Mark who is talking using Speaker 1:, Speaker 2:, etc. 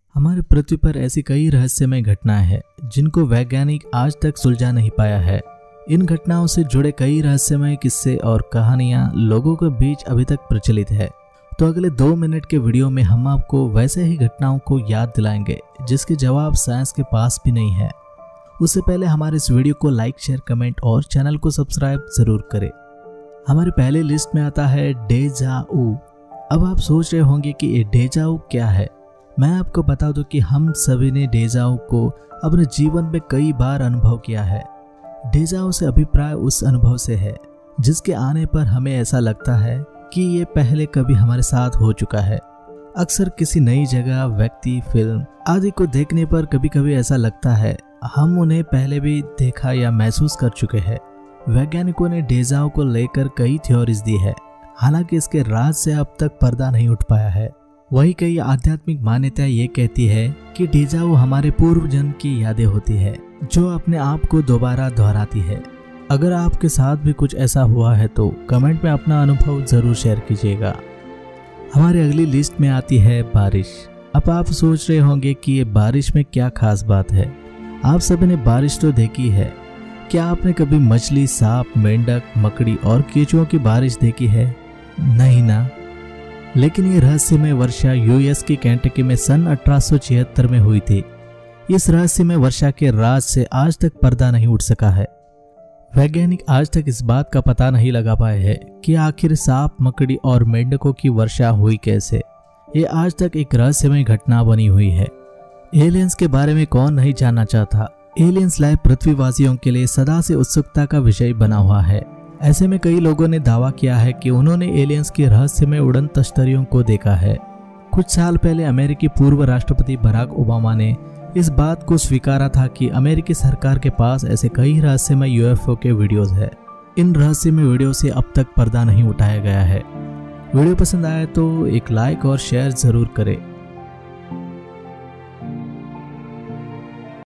Speaker 1: हमारे पृथ्वी पर ऐसी कई रहस्यमय घटनाएं हैं जिनको वैज्ञानिक आज तक सुलझा नहीं पाया है। इन घटनाओं से जुड़े कई रहस्यमय किस्से और कहानियां लोगों के बीच अभी तक प्रचलित है। तो अगले 2 मिनट के वीडियो में हम आपको वैसे ही घटनाओं को याद दिलाएंगे जिसके जवाब साइंस के पास भी नहीं है। उससे पहले हमारे इस वीडियो को लाइक, शेयर, कमेंट और चैनल को सब्सक्राइब जरूर करें। हमारे पहले लिस्ट में आता है डेजा वू। अब आप सोच रहे होंगे कि ये डेजा वू क्या है। मैं आपको बता दूं कि हम सभी ने डेजा वू को अपने जीवन में कई बार अनुभव किया है। डेजा वू से अभिप्राय उस अनुभव से है जिसके आने पर हमें ऐसा लगता है कि ये पहले कभी हमारे साथ हो चुका है। अक्सर किसी नई जगह, व्यक्ति, फिल्म आदि को देखने पर कभी कभी ऐसा लगता है हम उन्हें पहले भी देखा या महसूस कर चुके हैं। वैज्ञानिकों ने डेजा वू को लेकर कई थ्योरीज दी है, हालांकि इसके राज से अब तक पर्दा नहीं उठ पाया है। वही कई आध्यात्मिक मान्यताएं ये कहती है कि डेजा वू हमारे पूर्व जन्म की यादें होती है जो अपने आप को दोबारा दोहराती है। अगर आपके साथ भी कुछ ऐसा हुआ है तो कमेंट में अपना अनुभव जरूर शेयर कीजिएगा। हमारी अगली लिस्ट में आती है बारिश। अब आप सोच रहे होंगे कि ये बारिश में क्या खास बात है। आप सभी ने बारिश तो देखी है। क्या आपने कभी मछली, सांप, मेंढक, मकड़ी और केंचुओं की बारिश देखी है? नहीं ना। लेकिन ये रहस्यमय वर्षा यूएस की केंटकी में सन 1876 में हुई थी। इस रहस्यमय वर्षा के राज से आज तक पर्दा नहीं उठ सका है। वैज्ञानिक आज तक इस बात का पता नहीं लगा पाए हैं कि आखिर सांप, मकड़ी और मेंढकों की वर्षा हुई कैसे। ये आज तक एक रहस्यमय घटना बनी हुई है। एलियंस के बारे में कौन नहीं जानना चाहता। एलियंस लाइफ पृथ्वीवासियों के लिए सदा से उत्सुकता का विषय बना हुआ है। ऐसे में कई लोगों ने दावा किया है कि उन्होंने एलियंस के रहस्यमय उड़न तश्तरियों को देखा है। कुछ साल पहले अमेरिकी पूर्व राष्ट्रपति बराक ओबामा ने इस बात को स्वीकारा था कि अमेरिकी सरकार के पास ऐसे कई रहस्यमय यूएफओ के वीडियोस है। इन रहस्यमय वीडियो से अब तक पर्दा नहीं उठाया गया है। वीडियो पसंद आया तो एक लाइक और शेयर जरूर करें।